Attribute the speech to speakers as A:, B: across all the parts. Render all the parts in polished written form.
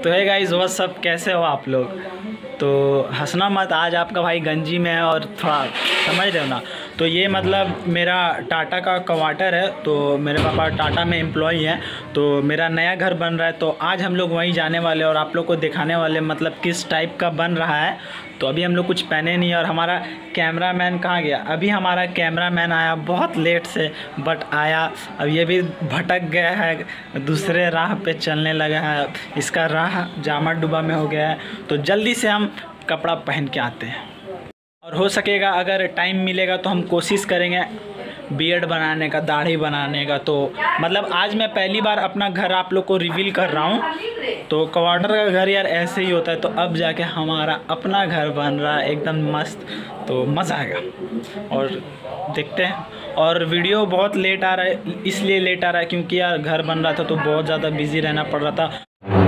A: तो है गाइस, वो सब कैसे हो आप लोग। तो हंसना मत, आज आपका भाई गंजी में है और थोड़ा समझ रहे हो ना। तो ये मतलब मेरा टाटा का क्वार्टर है, तो मेरे पापा टाटा में एम्प्लॉई हैं। तो मेरा नया घर बन रहा है, तो आज हम लोग वहीं जाने वाले और आप लोग को दिखाने वाले मतलब किस टाइप का बन रहा है। तो अभी हम लोग कुछ पहने नहीं और हमारा कैमरामैन कहाँ गया। अभी हमारा कैमरामैन आया बहुत लेट से, बट आया। अब ये भी भटक गया है, दूसरे राह पे चलने लगा है। इसका राह जामा डुबा में हो गया है, तो जल्दी से हम कपड़ा पहन के आते हैं। और हो सकेगा अगर टाइम मिलेगा तो हम कोशिश करेंगे बियर्ड बनाने का, दाढ़ी बनाने का। तो मतलब आज मैं पहली बार अपना घर आप लोग को रिवील कर रहा हूँ। तो क्वार्टर का घर यार ऐसे ही होता है। तो अब जाके हमारा अपना घर बन रहा है एकदम मस्त, तो मज़ा आएगा और देखते हैं। और वीडियो बहुत लेट आ रहा है, इसलिए लेट आ रहा है क्योंकि यार घर बन रहा था तो बहुत ज़्यादा बिजी रहना पड़ रहा था।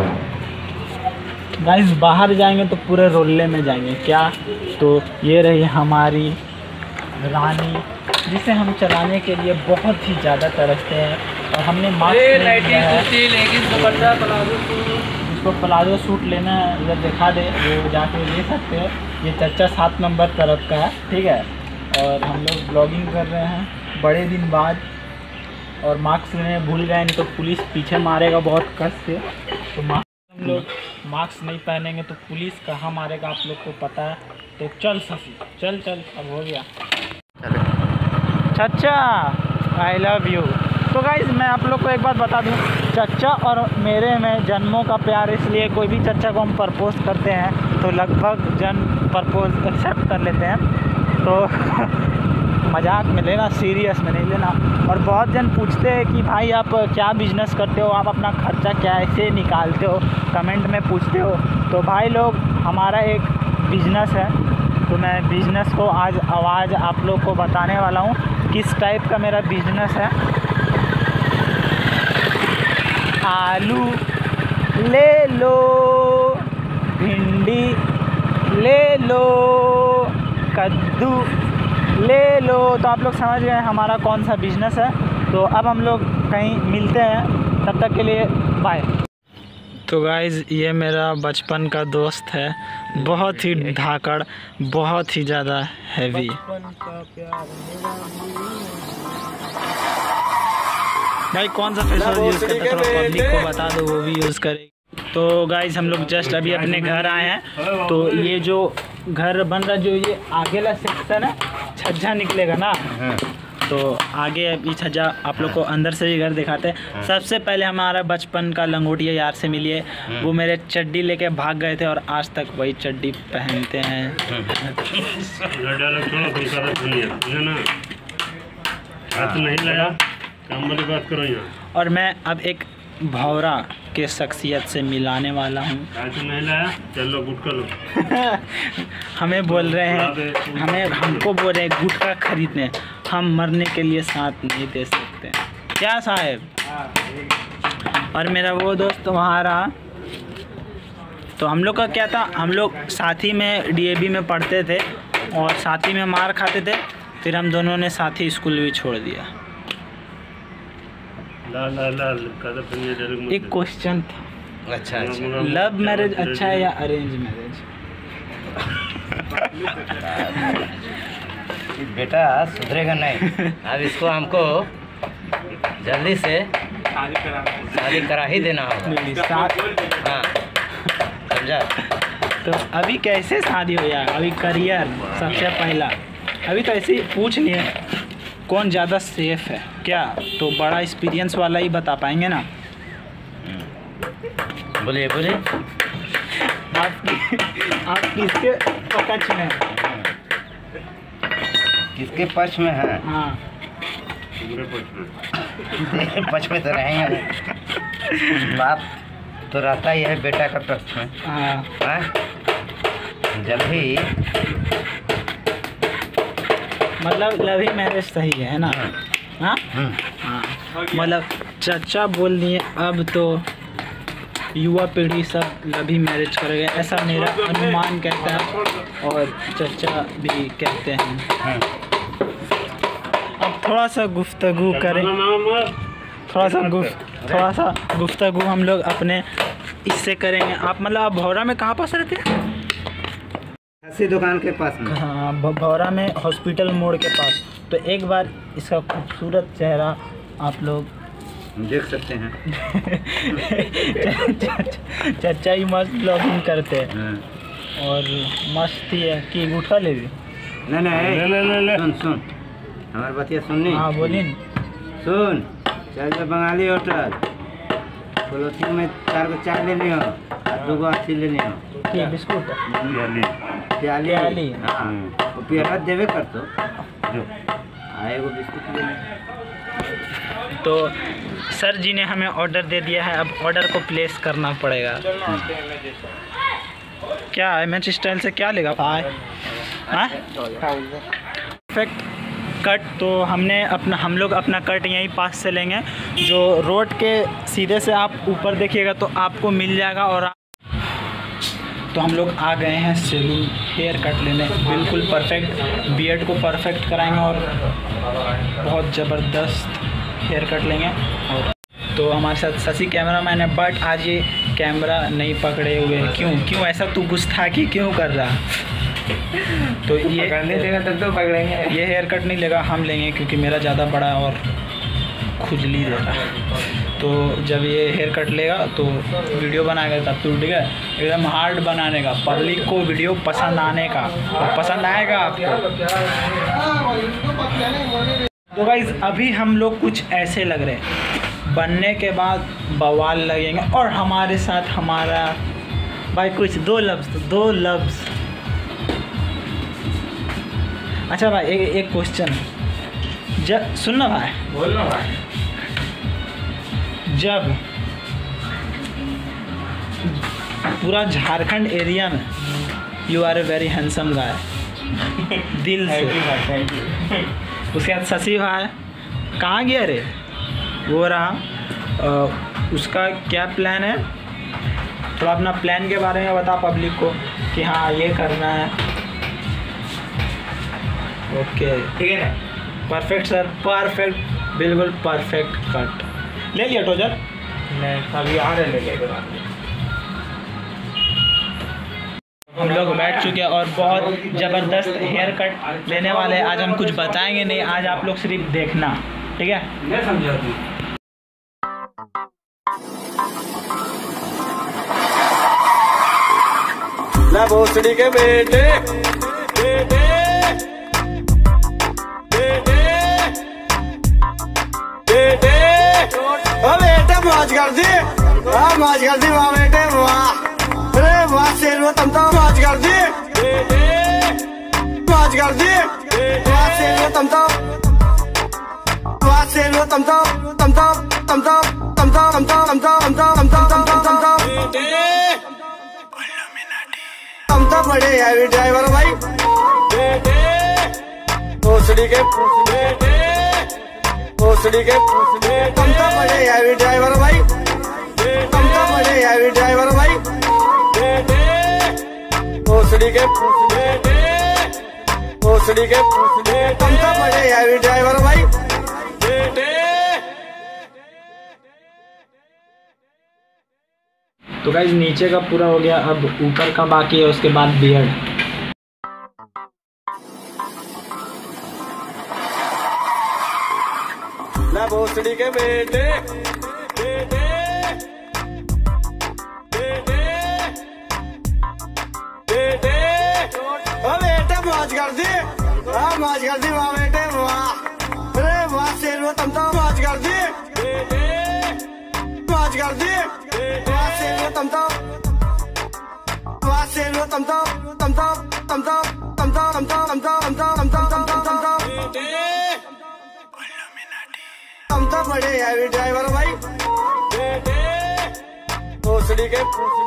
A: गाइस बाहर जाएंगे तो पूरे रोल्ले में जाएंगे क्या। तो ये रही हमारी रानी, जिसे हम चलाने के लिए बहुत ही ज़्यादा तरसते हैं। और हमने मास्क नहीं लिया है। इसको प्लाजो सूट लेना है, इधर दिखा दे, वो जाके ले सकते हैं। ये चच्चा 7 नंबर तरफ का है, ठीक है। और हम लोग ब्लॉगिंग कर रहे हैं बड़े दिन बाद, और मास्क लेने भूल गए, नहीं तो पुलिस पीछे मारेगा बहुत कस से। तो हम लोग मास्क नहीं पहनेंगे तो पुलिस कहाँ मारेगा आप लोग को पता है। तो चल ससी, चल चल, अब हो गया। चच्चा आई लव यू। तो गाइस मैं आप लोग को एक बात बता दूं, चच्चा और मेरे में जन्मों का प्यार, इसलिए कोई भी चच्चा को हम प्रपोज करते हैं तो लगभग जन प्रपोज एक्सेप्ट कर लेते हैं। तो मजाक में लेना, सीरियस में नहीं लेना। और बहुत जन पूछते हैं कि भाई आप क्या बिज़नेस करते हो, आप अपना खर्चा कैसे निकालते हो, कमेंट में पूछते हो। तो भाई लोग हमारा एक बिज़नेस है, तो मैं बिज़नेस को आज आवाज़ आप लोग को बताने वाला हूँ किस टाइप का मेरा बिज़नेस है। आलू ले लो, भिंडी ले लो, कद्दू ले लो। तो आप लोग समझ गए हमारा कौन सा बिज़नेस है। तो अब हम लोग कहीं मिलते हैं, तब तक के लिए बाय। तो गाइज़ ये मेरा बचपन का दोस्त है, बहुत ही धाकड़, बहुत ही ज़्यादा हैवी। भाई कौन सा फेस यूज़ करते हैं, थोड़ा पब्लिक को बता दो, वो भी यूज़ करें। तो गाइज़ हम लोग जस्ट अभी अपने घर आए हैं। तो ये जो घर बन रहा, जो ये आगे वाला सेक्शन है, छज्जा निकलेगा ना, तो आगे अभी छज्जा आप लोग को अंदर से भी घर दिखाते हैं। सबसे पहले हमारा बचपन का लंगोटिया यार से मिलिए, वो मेरे चड्डी लेके भाग गए थे और आज तक वही चड्डी पहनते हैं। और मैं अब एक भौरा के शख्सियत से मिलाने वाला हूँ। चलो गुटखा लो। हमें बोल रहे हैं, हमको बोल रहे हैं गुटखा खरीदने, हम मरने के लिए साथ नहीं दे सकते क्या साहब। और मेरा वो दोस्त वहाँ रहा। तो हम लोग का क्या था, हम लोग साथ ही में DAV में पढ़ते थे और साथ ही में मार खाते थे। फिर हम दोनों ने साथ ही स्कूल भी छोड़ दिया। एक क्वेश्चन था, अच्छा लव मैरिज अच्छा है या अरेंज मैरिज?
B: बेटा सुधरेगा नहीं, अब इसको हमको जल्दी से शादी करा ही देना होगा। हाँ समझा।
A: तो अभी कैसे शादी हो यार, अभी करियर सबसे पहला। अभी तो ऐसे ही पूछ लिए कौन ज़्यादा सेफ है क्या, तो बड़ा एक्सपीरियंस वाला ही बता पाएंगे ना।
B: बोलिए बोलिए,
A: आप किसके पक्ष में हैं?
B: किसके पक्ष में है?
A: हाँ
B: पक्ष में तो रहेंगे, बाप तो रहता ही है बेटा का पक्ष में। हाँ जब भी
A: मतलब लव ही मैरिज सही है ना। हाँ हाँ, मतलब चचा बोल दिए अब तो युवा पीढ़ी सब लव ही मैरिज करेगा, ऐसा मेरा अनुमान कहता है और चचा भी कहते हैं। अब थोड़ा सा गुफ्तगू करें, थोड़ा सा गुफ्तगू हम लोग अपने इससे करेंगे। आप मतलब आप भौरा में कहाँ पास रहते हैं?
B: हंसी दुकान के पास में।
A: हाँ, भौरा में हॉस्पिटल मोड़ के पास। तो एक बार इसका खूबसूरत चेहरा आप लोग
B: देख सकते हैं।
A: चाचा ही मस्त ब्लॉगिंग करते हैं और मस्त ही है कि गुटखा ले भी।
B: नहीं सुन हमारी बतिया सुननी।
A: हाँ बोलिए।
B: सुन, चल जो बंगाली होटल पोलोथीन में 4 को चाय लेनी हो, 2 को अच्छी लेनी हो।
A: ठीक, बिस्कुट
B: प्याली। हाँ वो प्याला देवे कर तो आए वो बिस्कुट ले।
A: तो सर जी ने हमें ऑर्डर दे दिया है, अब ऑर्डर को प्लेस करना पड़ेगा। क्या है मैच स्टाइल से क्या लेगा भाई? Perfect cut. तो हम लोग अपना कट यहीं पास से लेंगे, जो रोड के सीधे से आप ऊपर देखिएगा तो आपको मिल जाएगा। और तो हम लोग आ गए हैं सैलून हेयर कट लेने, बिल्कुल परफेक्ट बियर्ड को परफेक्ट कराएंगे और बहुत ज़बरदस्त हेयर कट लेंगे। और तो हमारे साथ शशि कैमरामैन है, बट आज ये कैमरा नहीं पकड़े हुए। क्यों ऐसा तू गुस्ताखी क्यों कर रहा? तो ये
B: पकड़ने देगा तब तो पकड़ेंगे।
A: ये हेयर कट नहीं लेगा, हम लेंगे क्योंकि मेरा ज़्यादा बड़ा और खुजली देगा। तो जब ये हेयर कट लेगा तो वीडियो बनाएगा तब टूट गया, एकदम हार्ड बनाने का, पब्लिक को वीडियो पसंद आने का, और पसंद आएगा आपको। तो गाइस अभी हम लोग कुछ ऐसे लग रहे हैं, बनने के बाद बवाल लगेंगे। और हमारे साथ हमारा भाई कुछ दो लफ्ज़। अच्छा भाई एक क्वेश्चन, जब सुनना भाई,
B: बोलना भाई।
A: जब पूरा झारखंड एरिया में you are a very handsome guy, दिल से। उसके बाद शशि भाई कहाँ गया रे? वो रहा। उसका क्या प्लान है? थोड़ा अपना प्लान के बारे में बता पब्लिक को कि हाँ ये करना है। ओके ठीक है ना? परफेक्ट सर, परफेक्ट, बिल्कुल परफेक्ट कट। ले लिया टोजर?
B: नहीं अभी आ रहे लेके।
A: हम लोग बैठ चुके हैं और बहुत ज़बरदस्त हेयर कट लेने वाले हैं। आज हम कुछ बताएंगे नहीं, आज आप लोग सिर्फ देखना, ठीक है?
B: मैं समझा तू।
C: ना भोसड़ी के बेटे बेटा मौज कर दी, मौज कर दी वाह बेटे वाह। अरे वाह शेर वो तम तो मौज कर दी, मौज कर दी। वाह शेर वो तम तो, वाह शेर वो तम तो, तम तो तम तो तम तो तम तो तम तो तम तो तम तो तम तो तम तो तम तो बड़े हैवी ड्राइवर भाई। भोसड़ी के भोसड़ी के तम तो बड़े हैवी ड्राइवर भाई, तम तो बड़े हैवी ड्राइवर भाई। भोसड़ी के भोसड़ी के तम तो बड़े हैवी ड्राइवर भाई।
A: तो गाइस नीचे का पूरा हो गया, अब ऊपर का बाकी है, उसके बाद बियर्ड।
C: ना भोसड़ी के बेटे बेटा मौज कर दी, मौज कर दी वाह बेटे वाह। अरे वाह शेर वो तम तो मौज कर दी, मौज कर दी। वाह शेर वो तम तो, वाह शेर वो तम तो, तम तो तम तो तम तो तम तो तम तो तम तो तम तो तम तो तम तो तम तो बड़े हैवी ड्राइवर भाई। भोसड़ी के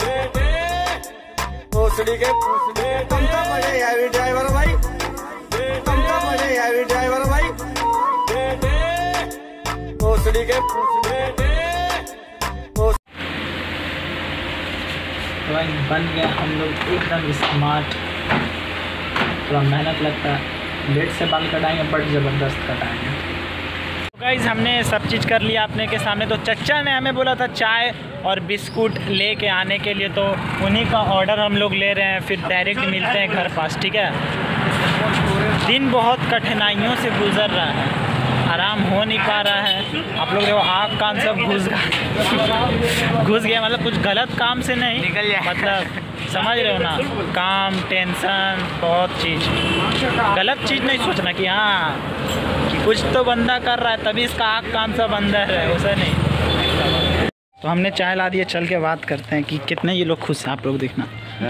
C: भोसड़ी के तम तो बड़े हैवी ड्राइवर भाई, तम तो बड़े हैवी ड्राइवर भाई। भोसड़ी के
A: बन गया हम लोग एकदम स्मार्ट। थोड़ा मेहनत लगता है, लेट से बाल कटाएंगे बट ज़बरदस्त कटाएंगे। तो गाइस हमने सब चीज़ कर लिया अपने के सामने। तो चच्चा ने हमें बोला था चाय और बिस्कुट लेके आने के लिए, तो उन्हीं का ऑर्डर हम लोग ले रहे हैं, फिर डायरेक्ट मिलते हैं घर पास, ठीक है। दिन बहुत कठिनाइयों से गुजर रहा है, आराम हो नहीं पा रहा है। आप लोग देखो आँख कान सब घुस गया, मतलब कुछ गलत काम से नहीं,
B: निकल जाए,
A: मतलब समझ रहे हो ना, काम, टेंशन, बहुत चीज़, गलत चीज़ नहीं सोचना कि हाँ कि कुछ तो बंदा कर रहा है तभी इसका आँख कान सब अंदर है, वैसा नहीं। तो हमने चाय ला दिया, चल के बात करते हैं कि कितने ये लोग खुश हैं, आप लोग देखना।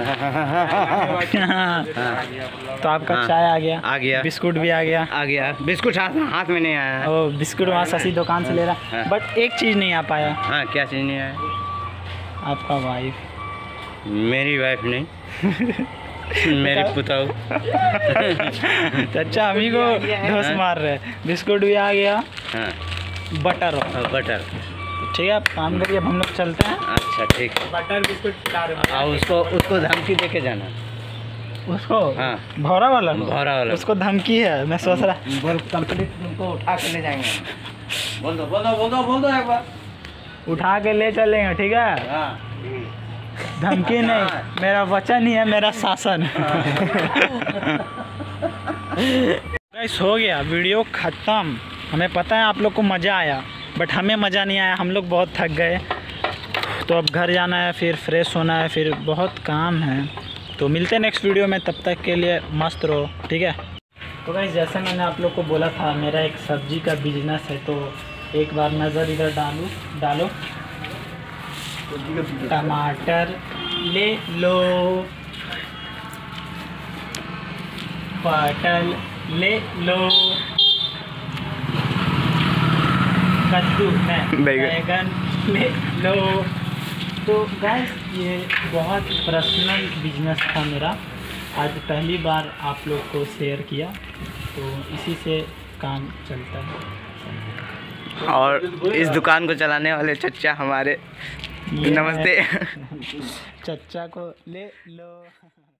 A: तो आपका चाय आ गया, बिस्कुट भी आ गया।
B: बिस्कुट हाथ में नहीं आया।
A: ओ बिस्कुट वहाँ शशि दुकान से ले रहा, बट एक चीज़ नहीं आ पाया।
B: हाँ, क्या चीज़ नहीं आया?
A: आपका वाइफ।
B: मेरी वाइफ नहीं मेरी पुताऊ।
A: चाचा अभी को ढोस मार रहे। बिस्कुट भी आ गया,
B: हाँ,
A: बटर ठीक है। आप काम करिए, अब हम लोग चलते हैं।
B: अच्छा ठीक है।
A: बटर बिस्कुट
B: उसको धमकी दे के जाना।
A: उसको
B: हाँ,
A: भौरा वाला उसको धमकी है, मैं सोच रहा
B: बोल कंप्लीट तुमको उठा के ले जाएंगे। बोल दो एक बार।
A: उठा के ले चलेंगे, ठीक है।
B: हाँ।
A: धमकी नहीं, मेरा वचन ही है, मेरा शासन। गाइस हो गया, वीडियो ख़त्म। हमें पता है आप लोग को मज़ा आया, बट हमें मज़ा नहीं आया, हम लोग बहुत थक गए। तो अब घर जाना है, फिर फ्रेश होना है, फिर बहुत काम है। तो मिलते हैं नेक्स्ट वीडियो में, तब तक के लिए मस्त रहो, ठीक है। तो गाइस जैसे मैंने आप लोग को बोला था, मेरा एक सब्जी का बिजनेस है, तो एक बार नज़र इधर डालो। टमाटर ले लो, पटल ले लो, कद्दू में बैगन ले लो। तो गाइस ये बहुत पर्सनल बिजनेस था मेरा, आज पहली बार आप लोग को शेयर किया, तो इसी से काम चलता है।
B: और इस दुकान को चलाने वाले चच्चा हमारे, नमस्ते।
A: चच्चा को ले लो।